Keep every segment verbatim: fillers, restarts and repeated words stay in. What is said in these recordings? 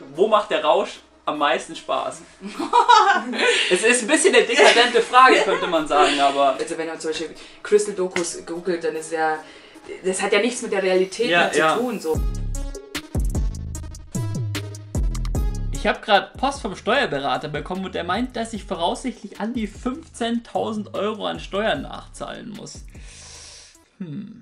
wo macht der Rausch am meisten Spaß? Es ist ein bisschen eine dekadente Frage, könnte man sagen, aber... Also wenn man zum Beispiel Crystal-Dokus googelt, dann ist ja... Das hat ja nichts mit der Realität ja, mehr zu ja. tun. So. Ich habe gerade Post vom Steuerberater bekommen und der meint, dass ich voraussichtlich an die fünfzehntausend Euro an Steuern nachzahlen muss. Hm...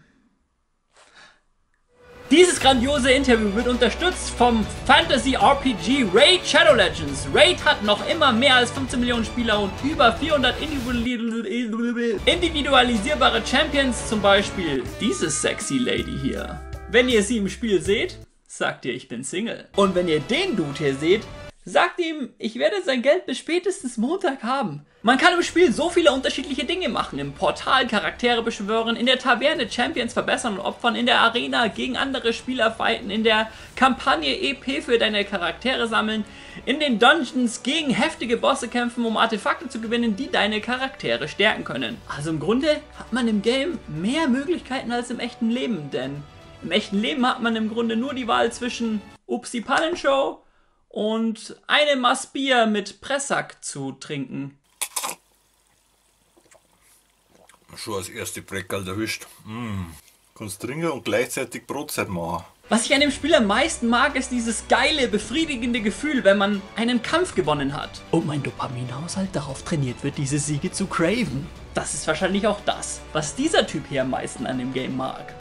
Dieses grandiose Interview wird unterstützt vom Fantasy-R P G Raid Shadow Legends. Raid hat noch immer mehr als fünfzehn Millionen Spieler und über vierhundert individualisierbare Champions, zum Beispiel diese sexy Lady hier. Wenn ihr sie im Spiel seht, sagt ihr, ich bin Single. Und wenn ihr den Dude hier seht, sagt ihm, ich werde sein Geld bis spätestens Montag haben. Man kann im Spiel so viele unterschiedliche Dinge machen. Im Portal Charaktere beschwören, in der Taverne Champions verbessern und opfern, in der Arena gegen andere Spieler fighten, in der Kampagne E P für deine Charaktere sammeln, in den Dungeons gegen heftige Bosse kämpfen, um Artefakte zu gewinnen, die deine Charaktere stärken können. Also im Grunde hat man im Game mehr Möglichkeiten als im echten Leben, denn im echten Leben hat man im Grunde nur die Wahl zwischen Upsi Pannenshow und eine Maß Bier mit Pressack zu trinken. Schon als erste Breckerl erwischt. Mm. Kannst trinken und gleichzeitig Brotzeit machen. Was ich an dem Spiel am meisten mag, ist dieses geile, befriedigende Gefühl, wenn man einen Kampf gewonnen hat. Und mein Dopaminhaushalt darauf trainiert wird, diese Siege zu craven. Das ist wahrscheinlich auch das, was dieser Typ hier am meisten an dem Game mag.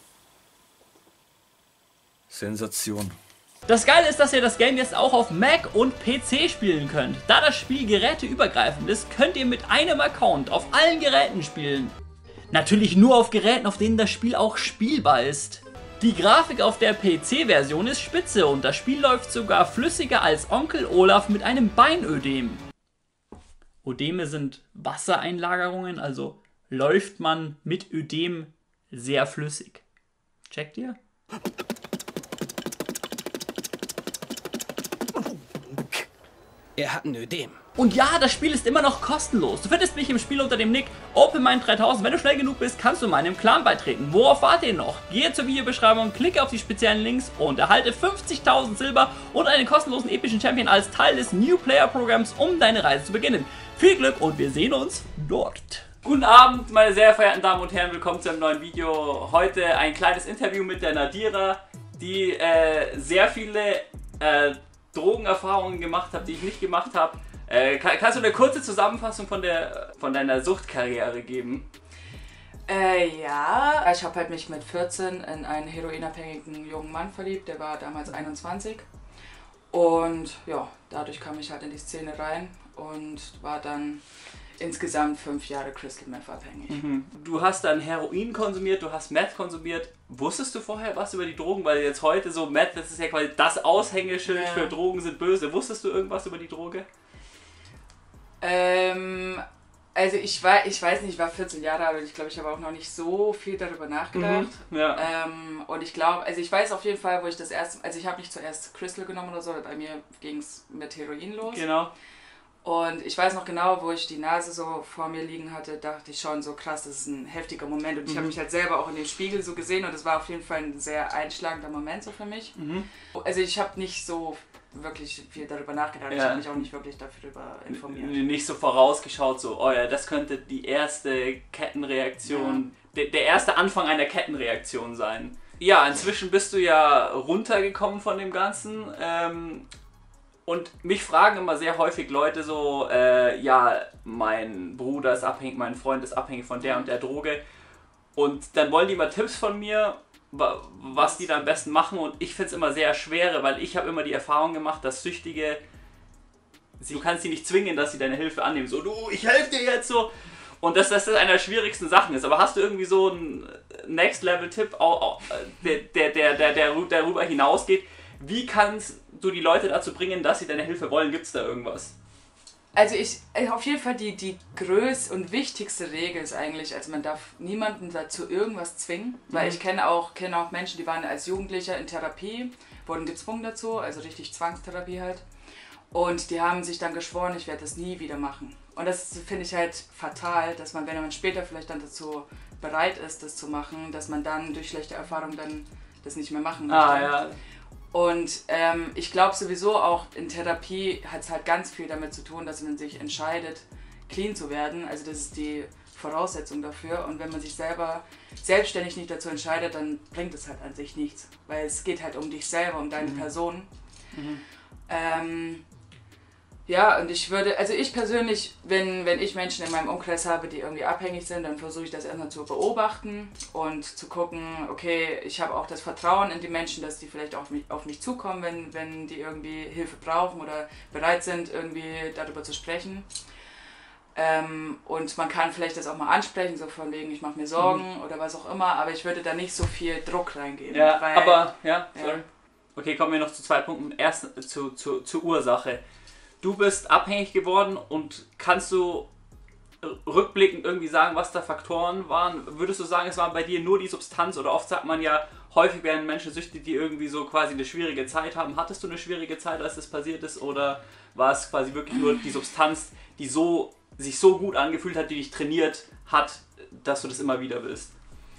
Sensation. Das Geile ist, dass ihr das Game jetzt auch auf Mac und P C spielen könnt. Da das Spiel geräteübergreifend ist, könnt ihr mit einem Account auf allen Geräten spielen. Natürlich nur auf Geräten, auf denen das Spiel auch spielbar ist. Die Grafik auf der P C-Version ist spitze und das Spiel läuft sogar flüssiger als Onkel Olaf mit einem Beinödem. Ödeme sind Wassereinlagerungen, also läuft man mit Ödem sehr flüssig. Checkt ihr? Er hat ein Ödem. Und ja, das Spiel ist immer noch kostenlos. Du findest mich im Spiel unter dem Nick OpenMind dreitausend. Wenn du schnell genug bist, kannst du meinem Clan beitreten. Worauf wartet ihr noch? Gehe zur Videobeschreibung, klicke auf die speziellen Links und erhalte fünfzigtausend Silber und einen kostenlosen epischen Champion als Teil des New Player Programms, um deine Reise zu beginnen. Viel Glück und wir sehen uns dort. Guten Abend, meine sehr verehrten Damen und Herren, willkommen zu einem neuen Video. Heute ein kleines Interview mit der Nadira, die äh, sehr viele äh, Drogenerfahrungen gemacht hat, die ich nicht gemacht habe. Äh, kann, kannst du eine kurze Zusammenfassung von, der, von deiner Suchtkarriere geben? Äh, ja, ich habe halt mich mit vierzehn in einen heroinabhängigen jungen Mann verliebt, der war damals einundzwanzig. Und ja, dadurch kam ich halt in die Szene rein und war dann insgesamt fünf Jahre Crystal Meth abhängig. Mhm. Du hast dann Heroin konsumiert, du hast Meth konsumiert. Wusstest du vorher was über die Drogen? Weil jetzt heute so Meth, das ist ja quasi das Aushängeschild ja. für Drogen sind böse. Wusstest du irgendwas über die Droge? Ähm, also ich war, ich weiß nicht, ich war vierzehn Jahre alt und ich glaube, ich habe auch noch nicht so viel darüber nachgedacht. Mhm. Ja. Ähm, und ich glaube, also ich weiß auf jeden Fall, wo ich das erste, also ich habe nicht zuerst Crystal genommen oder so, bei mir ging es mit Heroin los. Genau. Und ich weiß noch genau, wo ich die Nase so vor mir liegen hatte, dachte ich schon so krass, das ist ein heftiger Moment. Und ich mhm. habe mich halt selber auch in dem Spiegel so gesehen und es war auf jeden Fall ein sehr einschlagender Moment so für mich. Mhm. Also ich habe nicht so wirklich viel darüber nachgedacht, ja. Ich habe mich auch nicht wirklich darüber informiert. Nicht so vorausgeschaut, so, oh ja, das könnte die erste Kettenreaktion, ja. der, der erste Anfang einer Kettenreaktion sein. Ja, inzwischen bist du ja runtergekommen von dem Ganzen. Ähm, Und mich fragen immer sehr häufig Leute so, äh, ja, mein Bruder ist abhängig, mein Freund ist abhängig von der und der Droge. Und dann wollen die mal Tipps von mir, was die da am besten machen. Und ich finde es immer sehr schwer, weil ich habe immer die Erfahrung gemacht, dass Süchtige, du kannst sie nicht zwingen, dass sie deine Hilfe annehmen. So, du, ich helfe dir jetzt so. Und dass das einer der schwierigsten Sachen ist. Aber hast du irgendwie so einen Next-Level-Tipp, der, der, der, der, der darüber hinausgeht? Wie kannst du die Leute dazu bringen, dass sie deine Hilfe wollen? Gibt es da irgendwas? Also ich, auf jeden Fall die, die größte und wichtigste Regel ist eigentlich, also man darf niemanden dazu irgendwas zwingen, weil mhm. ich kenne auch, kenne auch Menschen, die waren als Jugendlicher in Therapie, wurden gezwungen dazu, also richtig Zwangstherapie halt. Und die haben sich dann geschworen, ich werde das nie wieder machen. Und das finde ich halt fatal, dass man, wenn man später vielleicht dann dazu bereit ist, das zu machen, dass man dann durch schlechte Erfahrungen dann das nicht mehr machen möchte. Ah, ja. Und ähm, ich glaube sowieso auch in Therapie hat es halt ganz viel damit zu tun, dass man sich entscheidet, clean zu werden. Also das ist die Voraussetzung dafür. Und wenn man sich selber selbstständig nicht dazu entscheidet, dann bringt es halt an sich nichts. Weil es geht halt um dich selber, um deine mhm. Person. Mhm. Ähm, ja, und ich würde, also ich persönlich, wenn, wenn ich Menschen in meinem Umkreis habe, die irgendwie abhängig sind, dann versuche ich das erstmal zu beobachten und zu gucken, okay, ich habe auch das Vertrauen in die Menschen, dass die vielleicht auf mich, auf mich zukommen, wenn, wenn die irgendwie Hilfe brauchen oder bereit sind, irgendwie darüber zu sprechen. Ähm, und man kann vielleicht das auch mal ansprechen, so von wegen, ich mache mir Sorgen mhm. oder was auch immer, aber ich würde da nicht so viel Druck reingeben. Ja, weil, aber, ja, sorry. Ja. Okay, kommen wir noch zu zwei Punkten. Erst zu, zu, zur Ursache. Du bist abhängig geworden und kannst du rückblickend irgendwie sagen, was da Faktoren waren? Würdest du sagen, es waren bei dir nur die Substanz oder oft sagt man ja, häufig werden Menschen süchtig, die irgendwie so quasi eine schwierige Zeit haben. Hattest du eine schwierige Zeit, als das passiert ist oder war es quasi wirklich nur die Substanz, die so, sich so gut angefühlt hat, die dich trainiert hat, dass du das immer wieder willst?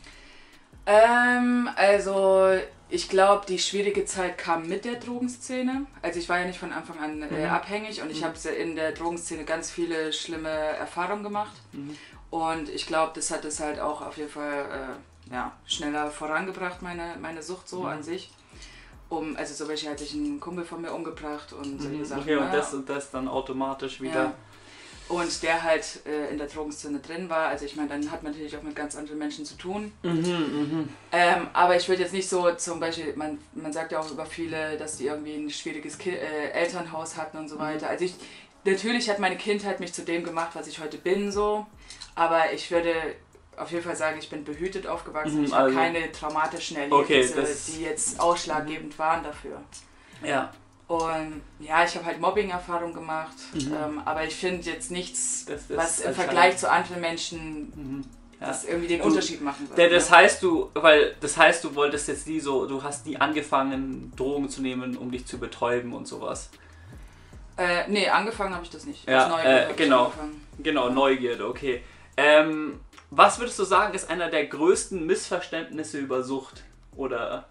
Ähm, also ich glaube, die schwierige Zeit kam mit der Drogenszene. Also ich war ja nicht von Anfang an äh, mhm. abhängig und ich mhm. habe in der Drogenszene ganz viele schlimme Erfahrungen gemacht. Mhm. Und ich glaube, das hat es halt auch auf jeden Fall äh, ja, schneller vorangebracht, meine, meine Sucht so mhm. an sich. Um, also zum Beispiel hat sich ein Kumpel von mir umgebracht und solche mhm. Sachen. Okay, und ja. das und das dann automatisch wieder... Ja. Und der halt äh, in der Drogenszene drin war. Also ich meine, dann hat man natürlich auch mit ganz anderen Menschen zu tun. Mhm, mh. ähm, aber ich würde jetzt nicht so, zum Beispiel, man, man sagt ja auch über viele, dass die irgendwie ein schwieriges Ki- äh, Elternhaus hatten und so weiter. Also ich, natürlich hat meine Kindheit mich zu dem gemacht, was ich heute bin, so. Aber ich würde auf jeden Fall sagen, ich bin behütet aufgewachsen. Mhm, ich habe also keine traumatischen Erlebnisse, okay, die jetzt ausschlaggebend waren dafür. Ja. Und ja, ich habe halt Mobbing-Erfahrung gemacht, mhm. ähm, aber ich finde jetzt nichts, das, das was im Vergleich zu anderen Menschen mhm. ja. das irgendwie den Unterschied machen würde. Das heißt du, weil das heißt, du wolltest jetzt nie so, du hast nie angefangen, Drogen zu nehmen, um dich zu betäuben und sowas. Äh, nee, angefangen habe ich das nicht. Ja, äh, genau, genau, ja. Neugierde, okay. Ähm, was würdest du sagen, ist einer der größten Missverständnisse über Sucht? Oder...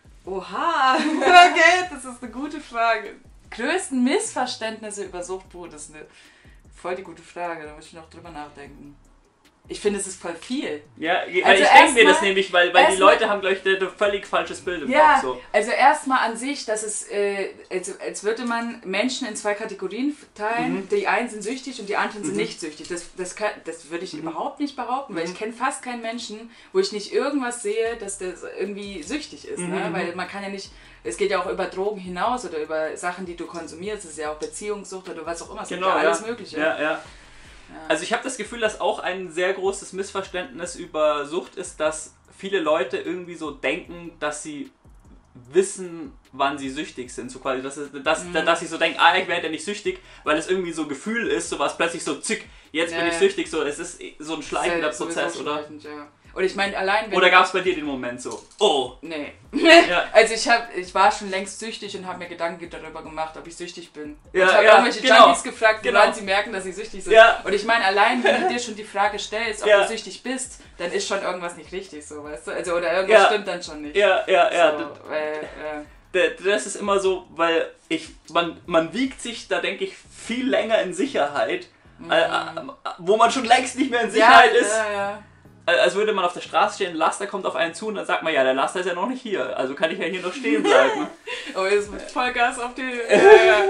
Oha, okay, das ist eine gute Frage. Größten Missverständnisse über Sucht, boah, das ist eine voll die gute Frage, da muss ich noch drüber nachdenken. Ich finde, es ist voll viel. Ja, weil also ich denke mir das nämlich, weil, weil die Leute haben, glaube ich, ein völlig falsches Bild im ja, Kopf. So. Also erstmal an sich, dass es, äh, als, als würde man Menschen in zwei Kategorien teilen. Mhm. Die einen sind süchtig und die anderen sind mhm. nicht süchtig. Das, das, kann, das würde ich mhm. überhaupt nicht behaupten, weil mhm. ich kenne fast keinen Menschen, wo ich nicht irgendwas sehe, dass der irgendwie süchtig ist. Mhm. Ne? Weil man kann ja nicht, es geht ja auch über Drogen hinaus oder über Sachen, die du konsumierst. Es ist ja auch Beziehungssucht oder was auch immer. Es genau, gibt ja alles ja. Mögliche. Ja, ja. Also ich habe das Gefühl, dass auch ein sehr großes Missverständnis über Sucht ist, dass viele Leute irgendwie so denken, dass sie wissen, wann sie süchtig sind. So quasi, dass, dass, mhm. dass sie so denken, ah, ich werde ja nicht süchtig, weil es irgendwie so ein Gefühl ist, so was plötzlich so, zick, jetzt ja, bin ich süchtig. So, es ist so ein schleichender ist ja Prozess, oder? Ja. Und ich meine, allein wenn Oder gab es bei dir den Moment so, oh? Nee. Ja. Also ich, hab, ich war schon längst süchtig und habe mir Gedanken darüber gemacht, ob ich süchtig bin. Und ja, ich habe ja, irgendwelche genau. Junkies gefragt, genau. wann sie merken, dass sie süchtig sind. Ja. Und ich meine, allein wenn du dir schon die Frage stellst, ob ja. du süchtig bist, dann ist schon irgendwas nicht richtig, so, weißt du? Also, oder irgendwas ja. stimmt dann schon nicht. Ja, ja, ja. So, das, weil, äh, das ist immer so, weil ich, man, man wiegt sich da, denke ich, viel länger in Sicherheit, mhm. äh, wo man schon längst nicht mehr in Sicherheit ja, ist. Ja, ja. Als würde man auf der Straße stehen, ein Laster kommt auf einen zu und dann sagt man, ja, der Laster ist ja noch nicht hier, also kann ich ja hier noch stehen bleiben. Oh, jetzt mit Vollgas auf die... Äh, ja.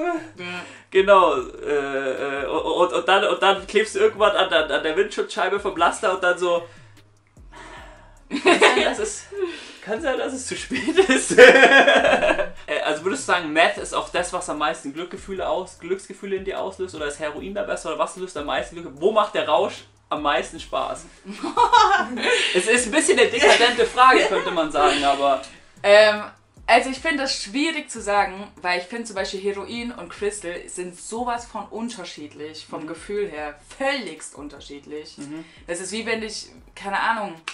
Genau, äh, und, und, dann, und dann klebst du irgendwann an der, an der Windschutzscheibe vom Laster und dann so... Kann sein, dass es, kann sein, dass es zu spät ist. Also würdest du sagen, Meth ist auch das, was am meisten Glücksgefühle, aus, Glücksgefühle in dir auslöst, oder ist Heroin da besser, oder was löst am meisten Glück? Wo macht der Rausch am meisten Spaß? Es ist ein bisschen eine dekadente Frage, könnte man sagen, aber... Ähm, also ich finde das schwierig zu sagen, weil ich finde zum Beispiel Heroin und Crystal sind sowas von unterschiedlich, vom mhm. Gefühl her, völligst unterschiedlich. Mhm. Das ist wie wenn ich, keine Ahnung,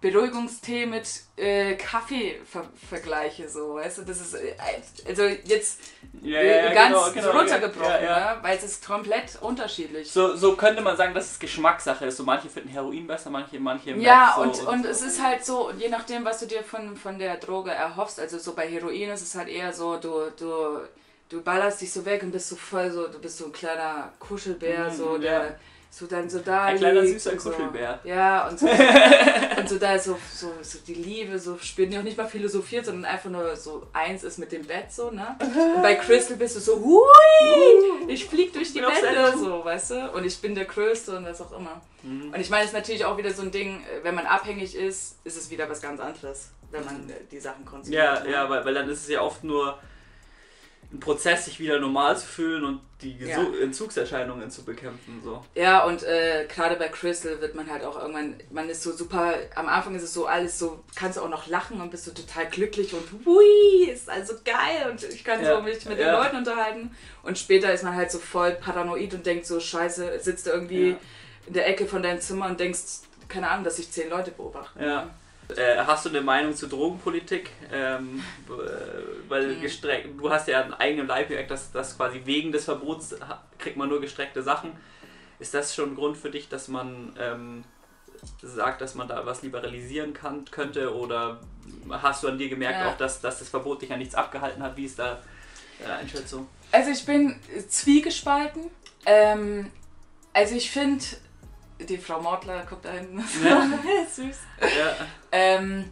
Beruhigungstee mit äh, Kaffee ver vergleiche, so, weißt du, das ist, äh, also jetzt Ja, äh, ja, ganz genau, so genau, runtergebrochen, ja, ja. ne? Weil es ist komplett unterschiedlich. So, so könnte man sagen, dass es Geschmackssache ist. So manche finden Heroin besser, manche, manche Ja, Meth, so, und, und es ist halt so, je nachdem, was du dir von, von der Droge erhoffst, also so bei Heroin ist es halt eher so, du, du, du ballerst dich so weg und bist so voll so, du bist so ein kleiner Kuschelbär, Mhm, so, ja. der so dann so da Ein kleiner liegt süßer und so. Kuschelbär. Ja, und so, und so da so, so, so die Liebe, so spürt auch nicht mal philosophiert, sondern einfach nur so eins ist mit dem Bett, so, ne? Und bei Crystal bist du so, hui, ich flieg durch die Bin auf Wände, Sendung. so, weißt du? Und ich bin der Größte und was auch immer. Mhm. Und ich meine, es ist natürlich auch wieder so ein Ding, wenn man abhängig ist, ist es wieder was ganz anderes, wenn man äh, die Sachen konsumiert. Ja, ne? ja, weil, weil dann ist es ja oft nur ein Prozess, sich wieder normal zu fühlen und die Ja. Gesu- Entzugserscheinungen zu bekämpfen. So. Ja, und äh, gerade bei Crystal wird man halt auch irgendwann, man ist so super, am Anfang ist es so alles so, kannst du auch noch lachen und bist so total glücklich und hui, ist also geil und ich kann Ja, so mich mit ja. den Leuten unterhalten. Und später ist man halt so voll paranoid und denkt so, scheiße, sitzt du irgendwie Ja. in der Ecke von deinem Zimmer und denkst, keine Ahnung, dass sich zehn Leute beobachten. Ja. Äh, hast du eine Meinung zur Drogenpolitik? Ähm, äh, weil Mhm. gestreckt, du hast ja einen eigenen Leib gemerkt, dass, dass quasi wegen des Verbots ha- kriegt man nur gestreckte Sachen. Ist das schon ein Grund für dich, dass man ähm, sagt, dass man da was liberalisieren kann, könnte? Oder hast du an dir gemerkt Ja. auch, dass, dass das Verbot dich an nichts abgehalten hat? Wie ist da deine Einschätzung? Also ich bin zwiegespalten. Ähm, also ich finde, die Frau Mortler guckt da hinten. Ja. Süß. Ja. Ähm,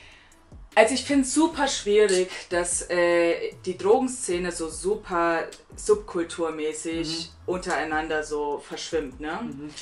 also ich finde es super schwierig, dass äh, die Drogenszene so super subkulturmäßig untereinander so verschwimmt, ne?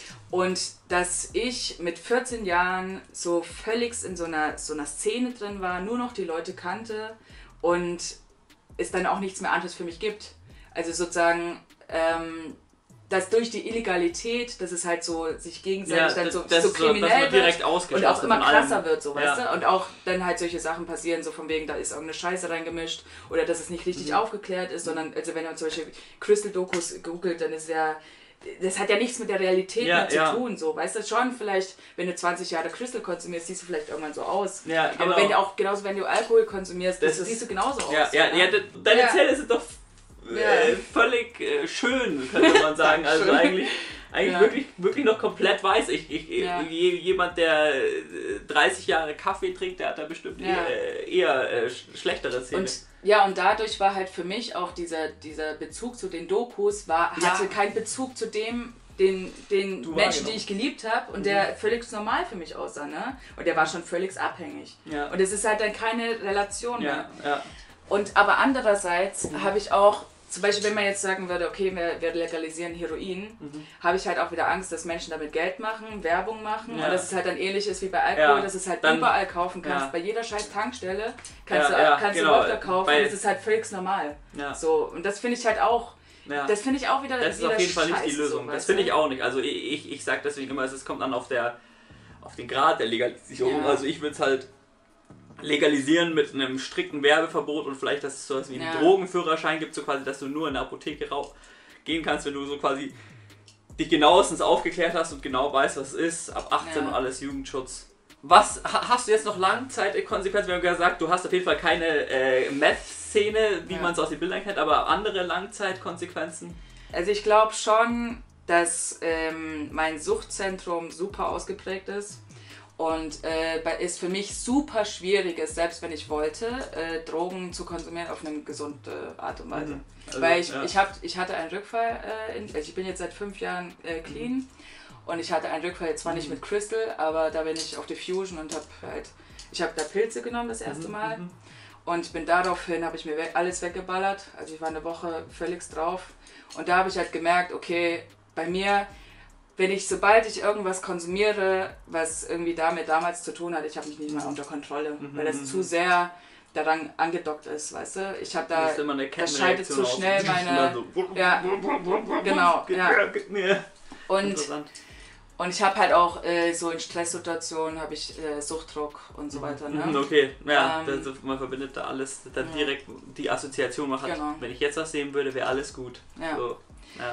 Und dass ich mit vierzehn Jahren so völlig in so einer, so einer Szene drin war, nur noch die Leute kannte und es dann auch nichts mehr anderes für mich gibt. Also sozusagen, ähm, dass durch die Illegalität, dass es halt so sich gegenseitig dann so, das so ist so, dass kriminell man wird direkt und auch ausgeschlossen immer von allem. krasser wird, so, weißt Ja. du? Und auch dann halt solche Sachen passieren, so von wegen, da ist irgendeine Scheiße reingemischt oder dass es nicht richtig Mhm. aufgeklärt ist, sondern, also wenn man zum Beispiel Crystal-Dokus googelt, dann ist ja, das hat ja nichts mit der Realität Ja, mehr zu ja. tun, so, weißt du? Schon vielleicht, wenn du zwanzig Jahre Crystal konsumierst, siehst du vielleicht irgendwann so aus. Ja, genau. Aber wenn du auch, genauso wenn du Alkohol konsumierst, Das das ist- siehst du genauso aus. Ja, ja, oder? ja, de- deine Ja. Zähne sind doch äh, Ja. völlig äh, schön, könnte man sagen. Also Schön. eigentlich, eigentlich Ja. wirklich, wirklich noch komplett weiß. Ich, ich, Ja. je, jemand, der äh, dreißig Jahre Kaffee trinkt, der hat da bestimmt Ja. eher, eher äh, sch- schlechtere Zähne. Und ja, und dadurch war halt für mich auch dieser, dieser Bezug zu den Dokus, war, Ja. hatte keinen Bezug zu dem, den, den Du Menschen, wahrgenommen. die ich geliebt habe und der völlig normal für mich aussah, ne? Und der war schon völlig abhängig. Ja. Und es ist halt dann keine Relation mehr. ja, ja. Und aber andererseits habe ich auch, zum Beispiel wenn man jetzt sagen würde, okay, wir, wir legalisieren Heroin, Mhm. habe ich halt auch wieder Angst, dass Menschen damit Geld machen, Werbung machen Ja. und dass es halt dann ähnlich ist wie bei Alkohol, Ja, dass es halt dann- überall kaufen kannst. ja. Bei jeder scheiß Tankstelle kannst Ja, du, ja, kannst genau. du Wodka kaufen Bei- und es ist halt völlig normal. Ja. So, und das finde ich halt auch, Ja. das finde ich auch wieder Das ist wieder auf jeden Fall nicht die scheiße, Lösung. so, Das weißt finde du? ich auch nicht. Also ich, ich, ich sage deswegen immer, es kommt dann auf, der, auf den Grad der Legalisierung. Ja. Also ich würde es halt legalisieren mit einem strikten Werbeverbot und vielleicht, dass es so was wie einen Ja. Drogenführerschein gibt, so quasi, dass du nur in der Apotheke rauch gehen kannst, wenn du so quasi dich genauestens aufgeklärt hast und genau weißt, was es ist, ab achtzehn Ja. und alles Jugendschutz. Was ha- hast du jetzt noch Langzeitkonsequenzen? Wir haben gesagt, du hast auf jeden Fall keine äh, Meth-Szene, wie Ja. man es aus den Bildern kennt, aber andere Langzeitkonsequenzen? Also ich glaube schon, dass ähm, mein Suchtzentrum super ausgeprägt ist und äh, bei- es für mich super schwierig ist, selbst wenn ich wollte, äh, Drogen zu konsumieren auf eine gesunde Art und Weise. Mhm. Also, Weil ich, ja. ich, hab, ich hatte einen Rückfall, äh, in, also ich bin jetzt seit fünf Jahren äh, clean Mhm. und ich hatte einen Rückfall, zwar nicht mit Crystal, aber da bin ich auf die Fusion und habe halt, ich habe da Pilze genommen das erste Mhm, Mal. mhm. Und bin daraufhin, habe ich mir we- alles weggeballert. Also ich war eine Woche völlig drauf. Und da habe ich halt gemerkt, okay, bei mir, wenn ich, sobald ich irgendwas konsumiere, was irgendwie damit damals zu tun hat, ich habe mich nicht mehr unter Kontrolle, Mhm, weil das mhm. zu sehr daran angedockt ist, weißt du? Ich habe da, Das ist immer eine das schaltet Kettenreaktion zu aus. schnell Und meine, dann so- ja, genau, ja. Ja. Und, Interessant. und ich habe halt auch äh, so in Stresssituationen habe ich äh, Suchtdruck und so weiter, Mhm, ne? okay, ja, Ähm, das, man verbindet da alles, dann ja. direkt die Assoziation man hat, Genau. wenn ich jetzt was sehen würde, wäre alles gut. Ja. So, ja.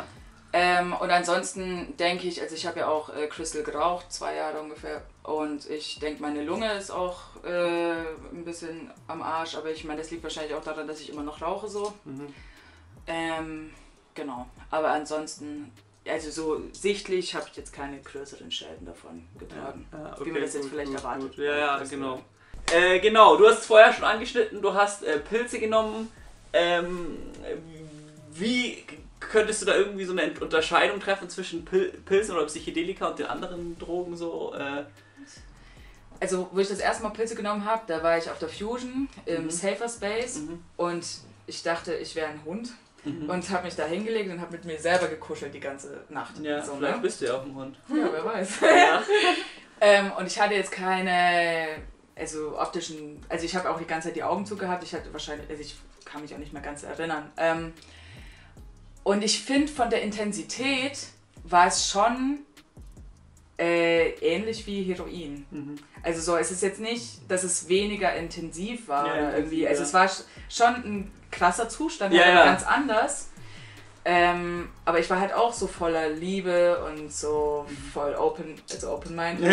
Ähm, und ansonsten denke ich, also ich habe ja auch äh, Crystal geraucht, zwei Jahre ungefähr. Und ich denke, meine Lunge ist auch äh, ein bisschen am Arsch. Aber ich meine, das liegt wahrscheinlich auch daran, dass ich immer noch rauche so. Mhm. Ähm, genau. Aber ansonsten, also so sichtlich habe ich jetzt keine größeren Schäden davon getragen. Ja, ja, okay, wie man das jetzt gut, vielleicht gut, erwartet. Gut. Ja, ja, genau. Äh, genau, du hast es vorher schon angeschnitten, du hast äh, Pilze genommen. Ähm, wie könntest du da irgendwie so eine Unterscheidung treffen zwischen Pil Pilzen oder Psychedelika und den anderen Drogen so? Äh? Also, wo ich das erste Mal Pilze genommen habe, da war ich auf der Fusion im Mhm. Safer Space Mhm. und ich dachte, ich wäre ein Hund Mhm. und habe mich da hingelegt und habe mit mir selber gekuschelt die ganze Nacht. Ja, so, vielleicht ne? bist du ja auch ein Hund. Ja, wer weiß. Ja. ähm, und ich hatte jetzt keine, also optischen, also ich habe auch die ganze Zeit die Augen zugehabt, ich hatte wahrscheinlich, also ich kann mich auch nicht mehr ganz erinnern. Ähm, und ich finde, von der Intensität war es schon äh, ähnlich wie Heroin. Mhm. Also so, es ist jetzt nicht, dass es weniger intensiv war Ja, oder irgendwie, ja. also es war schon ein krasser Zustand, Ja, aber ja. ganz anders. Ähm, aber ich war halt auch so voller Liebe und so voll open, also open-minded.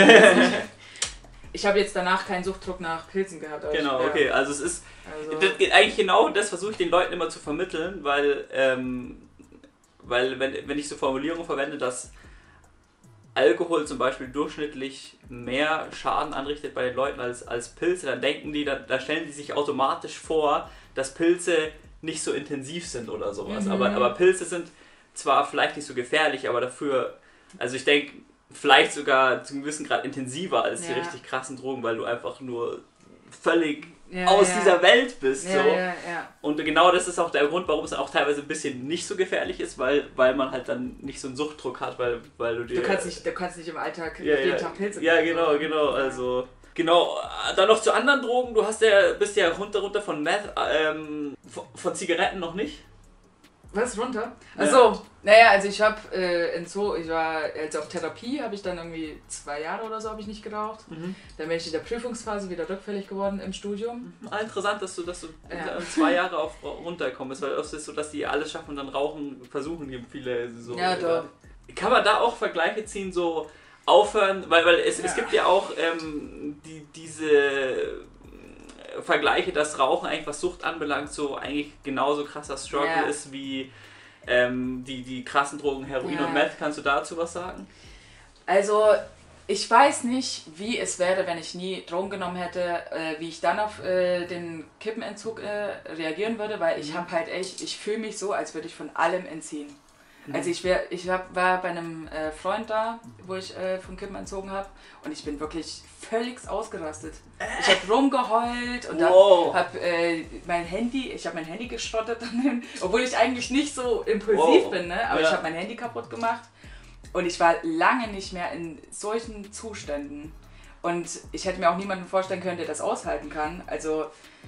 Ich habe jetzt danach keinen Suchtdruck nach Pilzen gehabt. Aber Genau, ich, ja, okay, also es ist, also, das geht eigentlich genau, das versuche ich den Leuten immer zu vermitteln, weil, ähm, weil wenn, wenn ich so Formulierungen verwende, dass Alkohol zum Beispiel durchschnittlich mehr Schaden anrichtet bei den Leuten als, als Pilze, dann denken die, da, da stellen die sich automatisch vor, dass Pilze nicht so intensiv sind oder sowas. Mhm. Aber, aber Pilze sind zwar vielleicht nicht so gefährlich, aber dafür, also ich denke, vielleicht sogar zu einem gewissen Grad intensiver als ja. die richtig krassen Drogen, weil du einfach nur völlig ja, aus ja. dieser Welt bist. Ja, so. ja, ja. Und genau das ist auch der Grund, warum es dann auch teilweise ein bisschen nicht so gefährlich ist, weil, weil man halt dann nicht so einen Suchtdruck hat, weil, weil du dir... Du kannst nicht, du kannst nicht im Alltag ja, jeden ja, Tag Pilze Ja, nehmen, genau, so. genau, also... Genau, dann noch zu anderen Drogen, du hast ja, bist ja runter, runter von Meth, ähm, von, von Zigaretten noch nicht? Was, runter? Ja. Achso, naja, also ich habe äh, in so, ich war, also auf Therapie habe ich dann irgendwie zwei Jahre oder so habe ich nicht geraucht. Mhm. Dann bin ich in der Prüfungsphase wieder rückfällig geworden im Studium. Ah, interessant, dass du, dass du Ja. zwei Jahre auf runtergekommen bist, weil oft ist es so, dass die alles schaffen und dann rauchen, versuchen die viele so. Ja, doch. Kann man da auch Vergleiche ziehen, so aufhören, weil, weil es, Ja. es gibt ja auch ähm, die, diese Vergleiche, dass Rauchen eigentlich was Sucht anbelangt, so eigentlich genauso krasser Struggle Ja. ist wie ähm, die, die krassen Drogen Heroin Ja. und Meth. Kannst du dazu was sagen? Also ich weiß nicht, wie es wäre, wenn ich nie Drogen genommen hätte, äh, wie ich dann auf äh, den Kippenentzug äh, reagieren würde, weil ich habe halt echt, ich fühle mich so, als würde ich von allem entziehen. Also ich, wär, ich hab, war bei einem äh, Freund da, wo ich äh, von Kippen entzogen habe und ich bin wirklich völlig ausgerastet. Ich habe rumgeheult und Wow. habe hab, äh, mein Handy, ich habe mein Handy geschrottet, obwohl ich eigentlich nicht so impulsiv Wow. bin, ne? aber Ja. ich habe mein Handy kaputt gemacht und ich war lange nicht mehr in solchen Zuständen und ich hätte mir auch niemanden vorstellen können, der das aushalten kann. Also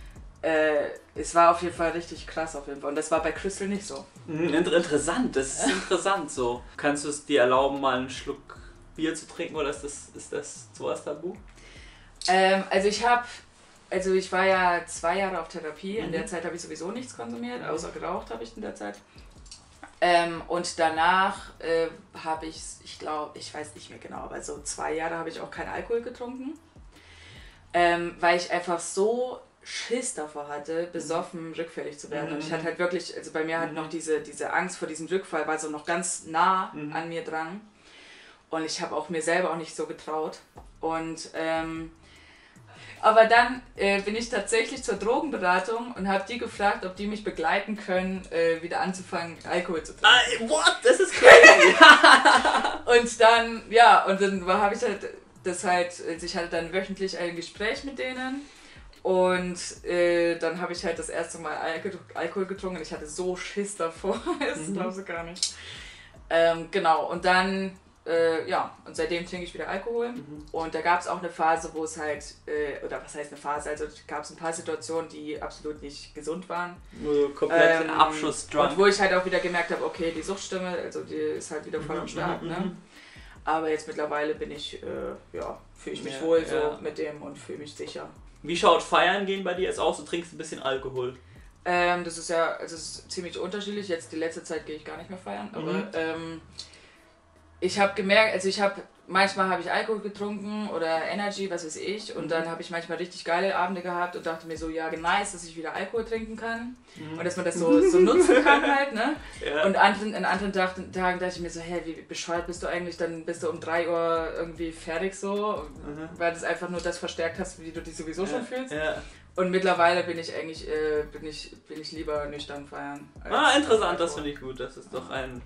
äh, es war auf jeden Fall richtig krass auf jeden Fall und das war bei Crystal nicht so. Mhm, inter- interessant, das ist interessant so. Kannst du es dir erlauben, mal einen Schluck Bier zu trinken oder ist das, ist das sowas tabu? Ähm, also ich habe, also ich war ja zwei Jahre auf Therapie, in Mhm. der Zeit habe ich sowieso nichts konsumiert, außer geraucht habe ich in der Zeit. Ähm, und danach äh, habe ich, ich glaube, ich weiß nicht mehr genau, aber so zwei Jahre habe ich auch keinen Alkohol getrunken, ähm, weil ich einfach so Schiss davor hatte, besoffen rückfällig zu werden. Mhm. Und ich hatte halt wirklich, also bei mir hat noch diese, diese Angst vor diesem Rückfall, war so noch ganz nah Mhm. an mir dran. Und ich habe auch mir selber auch nicht so getraut. Und ähm, aber dann äh, bin ich tatsächlich zur Drogenberatung und habe die gefragt, ob die mich begleiten können, äh, wieder anzufangen, Alkohol zu trinken. Ah, what? Das ist crazy! Und dann, ja, und dann habe ich halt das halt, also ich hatte dann wöchentlich ein Gespräch mit denen. Und äh, dann habe ich halt das erste Mal Alk- Alkohol getrunken und ich hatte so Schiss davor, das Mhm. glaubst du gar nicht. Ähm, genau, und dann, äh, ja, und seitdem trinke ich wieder Alkohol. Mhm. Und da gab es auch eine Phase, wo es halt, äh, oder was heißt eine Phase, also gab es ein paar Situationen, die absolut nicht gesund waren. Nur komplett Ähm, Abschuss und wo ich halt auch wieder gemerkt habe, okay, die Suchtstimme, also die ist halt wieder voll am Start, Mhm, ne? mhm. Aber jetzt mittlerweile bin ich, äh, ja, fühle ich mich Ja, wohl so ja. mit dem und fühle mich sicher. Wie schaut Feiern gehen bei dir jetzt aus? Du trinkst ein bisschen Alkohol. Ähm, das ist ja, also es ist ziemlich unterschiedlich. Jetzt die letzte Zeit gehe ich gar nicht mehr feiern, aber Mhm. ähm, ich habe gemerkt, also ich habe manchmal habe ich Alkohol getrunken oder Energy, was weiß ich, und Mhm. dann habe ich manchmal richtig geile Abende gehabt und dachte mir so, ja, nice, dass ich wieder Alkohol trinken kann Mhm. und dass man das so, so nutzen kann halt, ne? Ja. Und anderen, an anderen Tagen, Tagen dachte ich mir so, hä, wie bescheuert bist du eigentlich, dann bist du um drei Uhr irgendwie fertig so, Mhm. weil das einfach nur das verstärkt hast, wie du dich sowieso schon fühlst. Ja. Und mittlerweile bin ich eigentlich, äh, bin ich, bin ich lieber nüchtern feiern. als- Ah, interessant, als das finde ich gut. Das ist doch ein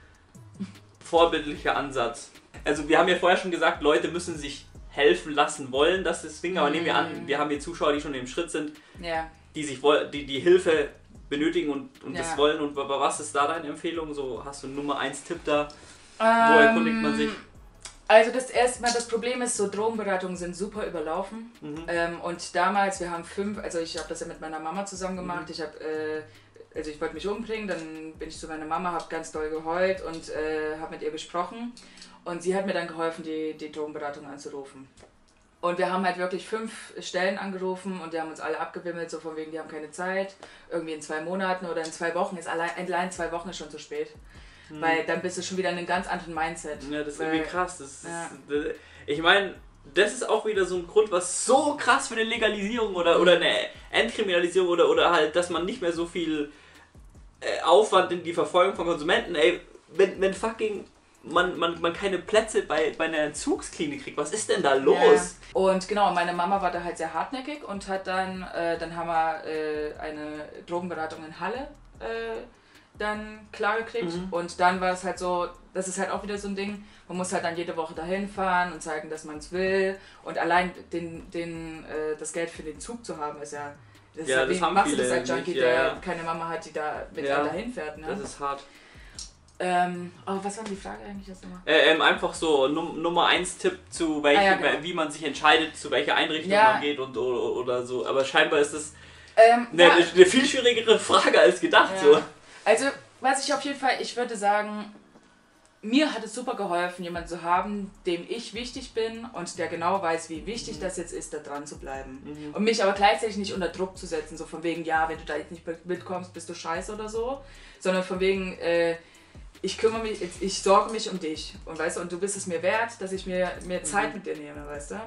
vorbildlicher Ansatz. Also wir haben ja vorher schon gesagt, Leute müssen sich helfen lassen wollen, das ist das Ding, aber nehmen wir an, wir haben hier Zuschauer, die schon im Schritt sind, Ja. die sich woll- die, die Hilfe benötigen und, und Ja. das wollen. Und wa- was ist da deine Empfehlung? So, hast du einen Nummer eins Tipp da? Wo Ähm, erkundigt man sich? Also das erstmal, das Problem ist, so Drogenberatungen sind super überlaufen. Mhm. Ähm, und damals, wir haben fünf, also ich habe das ja mit meiner Mama zusammen gemacht. Mhm. Ich habe, äh, also ich wollte mich umbringen, dann bin ich zu meiner Mama, habe ganz doll geheult und äh, habe mit ihr gesprochen. Und sie hat mir dann geholfen, die, die Drogenberatung anzurufen. Und wir haben halt wirklich fünf Stellen angerufen und die haben uns alle abgewimmelt, so von wegen, die haben keine Zeit. Irgendwie in zwei Monaten oder in zwei Wochen ist allein, allein zwei Wochen ist schon zu spät. Mhm. Weil dann bist du schon wieder in einem ganz anderen Mindset. Ja, das ist Weil- irgendwie krass. Das ist, Ja. das, ich meine, das ist auch wieder so ein Grund, was so krass für eine Legalisierung oder, oder eine Entkriminalisierung oder, oder halt, dass man nicht mehr so viel äh, Aufwand in die Verfolgung von Konsumenten, ey, wenn, wenn fucking man, man, man keine Plätze bei, bei einer Entzugsklinik kriegt, was ist denn da los? Ja. Und genau, meine Mama war da halt sehr hartnäckig und hat dann, äh, dann haben wir äh, eine Drogenberatung in Halle äh, dann klar gekriegt. Mhm. Und dann war es halt so, das ist halt auch wieder so ein Ding, man muss halt dann jede Woche dahin fahren und zeigen, dass man es will. Und allein den, den, äh, das Geld für den Zug zu haben, ist ja, das Ja, ist das wie haben machst du viele das als Junkie, nicht, der ja, ja. keine Mama hat, die da mit Ja, einem dahin fährt. Ne? Das ist hart. Ähm, oh, was war denn die Frage eigentlich jetzt nochmal? Äh, ähm, einfach so Num Nummer eins Tipp zu welchen, Ah, ja, genau. wie man sich entscheidet, zu welcher Einrichtung Ja. man geht und oder, oder so. Aber scheinbar ist das Ähm, eine, ja. eine viel schwierigere Frage als gedacht. Ja. So. Also, was ich auf jeden Fall, ich würde sagen, mir hat es super geholfen, jemanden zu haben, dem ich wichtig bin und der genau weiß, wie wichtig das jetzt ist, da dran zu bleiben. Mhm. Und mich aber gleichzeitig nicht unter Druck zu setzen, so von wegen, ja, wenn du da jetzt nicht mitkommst, bist du scheiße oder so, sondern von wegen, äh, ich kümmere mich, ich sorge mich um dich und weißt du, und du bist es mir wert, dass ich mir, mir Zeit Mhm. mit dir nehme, weißt du. Ja.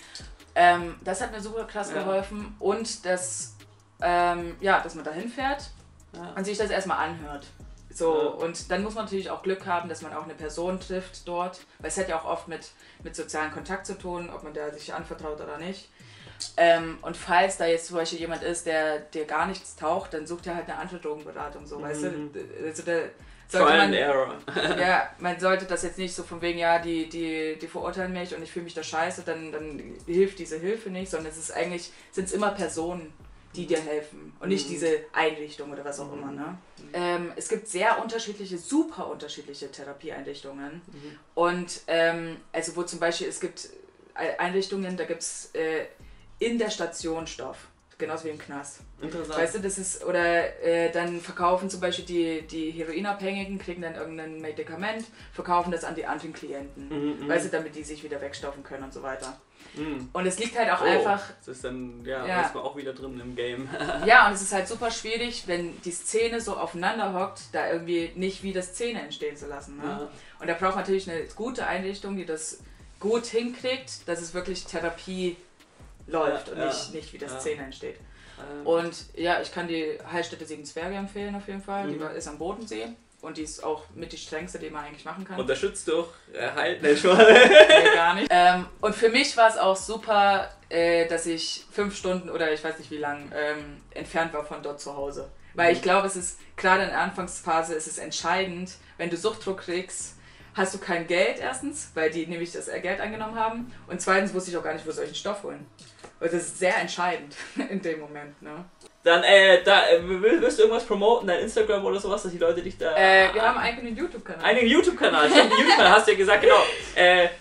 Ähm, das hat mir super krass Ja. geholfen und dass, ähm, ja, dass man da hinfährt Ja. und sich das erstmal anhört. So, Ja. und dann muss man natürlich auch Glück haben, dass man auch eine Person trifft dort, weil es hat ja auch oft mit, mit sozialen Kontakt zu tun, ob man da sich anvertraut oder nicht. Ähm, und falls da jetzt zum Beispiel jemand ist, der dir gar nichts taucht, dann sucht er halt eine andere Drogenberatung, so, weißt Mhm. du? Also da Trial sollte and man, Error. ja, man sollte das jetzt nicht so von wegen, ja, die, die, die verurteilen mich und ich fühle mich da scheiße, dann, dann hilft diese Hilfe nicht, sondern es ist eigentlich, sind es immer Personen, die dir helfen und nicht Mhm. diese Einrichtung oder was auch immer. Ne? Ähm, es gibt sehr unterschiedliche, super unterschiedliche Therapieeinrichtungen Mhm. und ähm, also wo zum Beispiel, es gibt Einrichtungen, da gibt es äh, in der Station Stoff, genauso wie im Knast. Interessant. Weißt du, das ist, oder äh, dann verkaufen zum Beispiel die, die Heroinabhängigen, kriegen dann irgendein Medikament, verkaufen das an die anderen Klienten. Mhm, mhm. Weißt du, damit die sich wieder wegstoffen können und so weiter. Mhm. Und es liegt halt auch Oh, einfach, Das ist dann, ja, Ja. ist man auch wieder drin im Game. ja, und es ist halt super schwierig, wenn die Szene so aufeinander hockt, da irgendwie nicht wieder Szene entstehen zu lassen. Ne? Ja. Und da braucht man natürlich eine gute Einrichtung, die das gut hinkriegt, dass es wirklich Therapie läuft Ja, und ja, nicht, nicht wieder ja. Szene entsteht. Ähm, Und ja, ich kann die Heilstätte Sieben Zwerge empfehlen auf jeden Fall. Mhm. Die war- ist am Bodensee und die ist auch mit die strengste, die man eigentlich machen kann. Unterstützt durch äh, halt, ne, schon. Nee, gar nicht. Ähm, und für mich war es auch super, äh, dass ich fünf Stunden oder ich weiß nicht wie lang ähm, entfernt war von dort zu Hause. Weil ich glaube, es ist gerade in der Anfangsphase ist es entscheidend, wenn du Suchtdruck kriegst, hast du kein Geld erstens, weil die nämlich das Geld angenommen haben. Und zweitens wusste ich auch gar nicht, wo soll ich den Stoff holen. Und das ist sehr entscheidend in dem Moment. Ne? Dann, äh, da, äh, will- willst du irgendwas promoten, dein Instagram oder sowas, dass die Leute dich da... Äh, wir haben einen eigenen YouTube-Kanal. einen YouTube-Kanal, stimmt, YouTube-Kanal, hast du ja gesagt, genau. Äh,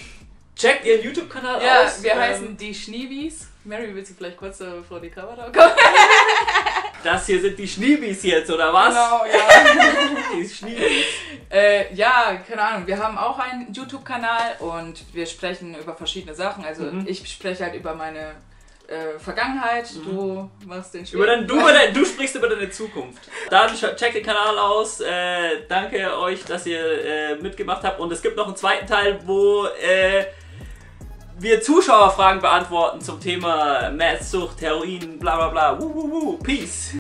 checkt ihren YouTube-Kanal Ja, aus. wir ähm, heißen die Schniebis. Mary, willst du vielleicht kurz äh, vor die Kamera kommen? Das hier sind die Schniebis jetzt, oder was? Genau, ja. Die Schniebis. äh, ja, keine Ahnung. Wir haben auch einen YouTube-Kanal und wir sprechen über verschiedene Sachen. Also Mhm. ich spreche halt über meine äh, Vergangenheit, mhm. du machst den über dein, du, über dein, du sprichst über deine Zukunft. Dann checkt den Kanal aus. Äh, danke euch, dass ihr äh, mitgemacht habt. Und es gibt noch einen zweiten Teil, wo äh, wir Zuschauerfragen beantworten zum Thema Meth, Sucht, Heroin, bla bla bla. Wuh, wuh, wuh. Peace.